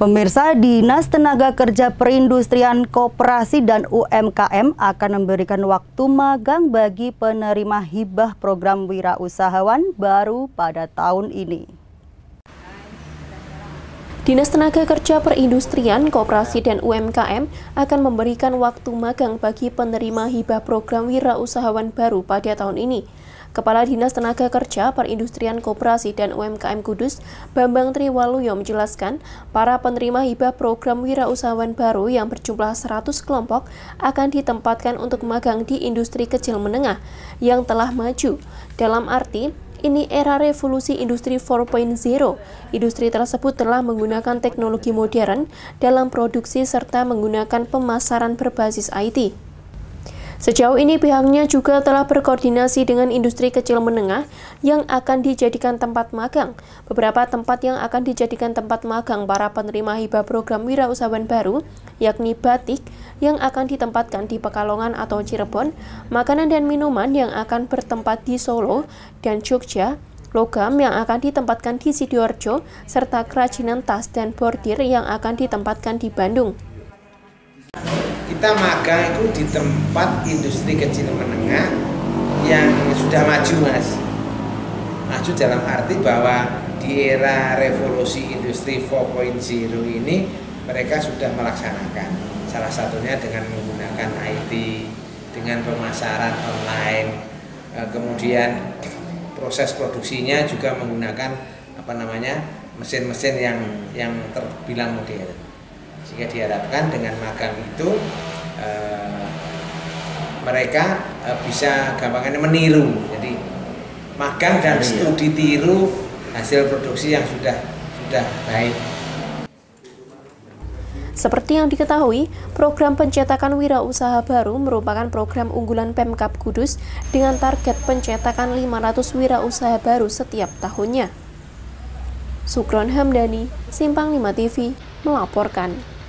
Pemirsa, Dinas Tenaga Kerja Perindustrian Koperasi dan UMKM akan memberikan waktu magang bagi penerima hibah program wirausahawan baru pada tahun ini. Dinas Tenaga Kerja Perindustrian, Koperasi dan UMKM akan memberikan waktu magang bagi penerima hibah program wirausahawan baru pada tahun ini. Kepala Dinas Tenaga Kerja Perindustrian Koperasi dan UMKM Kudus, Bambang Triwaluyo menjelaskan, para penerima hibah program wirausahawan baru yang berjumlah 100 kelompok akan ditempatkan untuk magang di industri kecil menengah yang telah maju. Dalam arti, ini era revolusi industri 4.0. Industri tersebut telah menggunakan teknologi modern dalam produksi serta menggunakan pemasaran berbasis IT. Sejauh ini pihaknya juga telah berkoordinasi dengan industri kecil menengah yang akan dijadikan tempat magang. Beberapa tempat yang akan dijadikan tempat magang para penerima hibah program wirausahawan baru, yakni batik yang akan ditempatkan di Pekalongan atau Cirebon, makanan dan minuman yang akan bertempat di Solo dan Jogja, logam yang akan ditempatkan di Sidoarjo, serta kerajinan tas dan bordir yang akan ditempatkan di Bandung. Kita magang itu di tempat industri kecil menengah yang sudah maju, Mas. Maju dalam arti bahwa di era revolusi industri 4.0 ini mereka sudah melaksanakan. Salah satunya dengan menggunakan IT, dengan pemasaran online, kemudian proses produksinya juga menggunakan mesin-mesin yang terbilang modern. Sehingga diharapkan dengan magang itu mereka bisa gampangnya meniru. Jadi magang dan studi tiru hasil produksi yang sudah baik. Seperti yang diketahui, program pencetakan wirausaha baru merupakan program unggulan Pemkab Kudus dengan target pencetakan 500 wirausaha baru setiap tahunnya. Sukron Hamdani, Simpang 5 TV, melaporkan.